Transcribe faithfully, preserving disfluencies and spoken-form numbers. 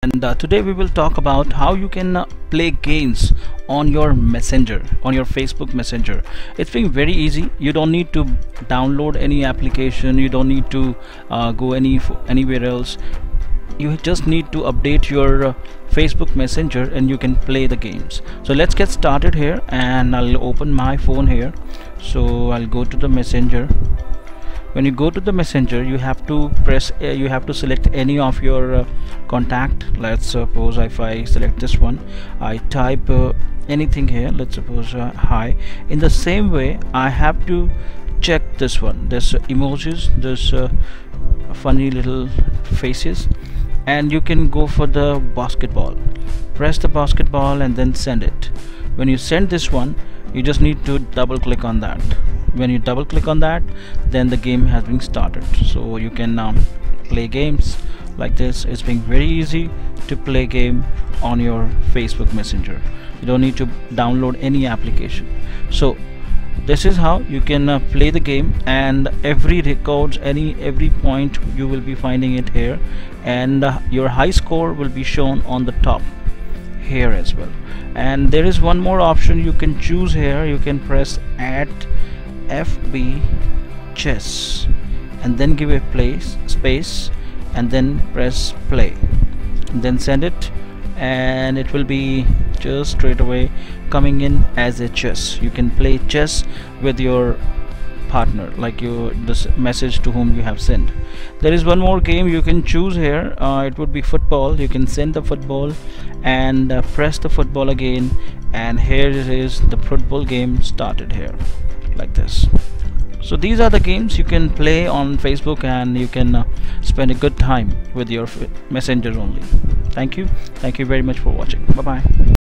And uh, today we will talk about how you can uh, play games on your messenger, on your Facebook Messenger. It's been very easy. You don't need to download any application, you don't need to uh, go any anywhere else. You just need to update your uh, Facebook Messenger and you can play the games. So let's get started here, and I'll open my phone here. So I'll go to the messenger. When you go to the messenger, you have to press uh, you have to select any of your uh, contact. Let's suppose if I select this one, I type uh, anything here. Let's suppose uh, hi. In the same way, I have to check this one, this uh, emojis, this uh, funny little faces, and you can go for the basketball. Press the basketball and then send it. When you send this one, you just need to double click on that. When you double click on that, then the game has been started. So you can now play games like this. It's been very easy to play game on your Facebook Messenger. You don't need to download any application. So this is how you can uh, play the game, and every records, any every point you will be finding it here, and uh, your high score will be shown on the top here as well. And there is one more option you can choose here. You can press at F B chess and then give a place space and then press play and then send it, and it will be just straight away coming in as a chess. You can play chess with your partner, like your this message to whom you have sent. There is one more game you can choose here. Uh, it would be football. You can send the football and uh, press the football again, and here it is, the football game started here like this. So these are the games you can play on Facebook, and you can uh, spend a good time with your messenger only. Thank you thank you very much for watching. Bye bye.